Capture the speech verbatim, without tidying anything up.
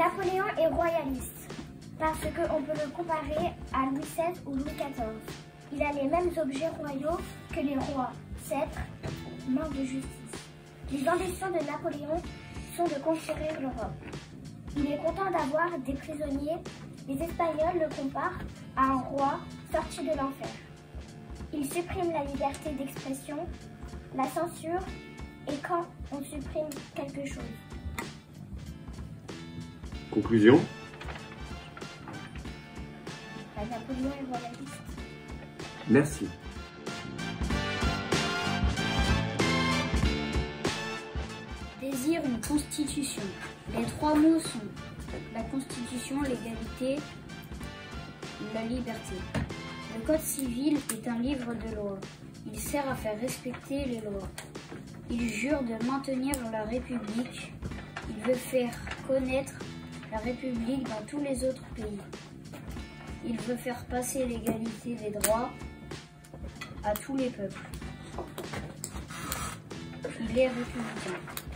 Napoléon est royaliste parce qu'on peut le comparer à Louis seize ou Louis quatorze. Il a les mêmes objets royaux que les rois, sceptre, main de justice. Les ambitions de Napoléon sont de conquérir l'Europe. Il est content d'avoir des prisonniers. Les Espagnols le comparent à un roi sorti de l'enfer. Il supprime la liberté d'expression, la censure et quand on supprime quelque chose. Conclusion. Bah, Napoléon est royaliste. Merci. Désire une constitution. Les trois mots sont la constitution, l'égalité, la liberté. Le code civil est un livre de loi. Il sert à faire respecter les lois. Il jure de maintenir la République. Il veut faire connaître la République dans tous les autres pays. Il veut faire passer l'égalité des droits à tous les peuples. Il est républicain.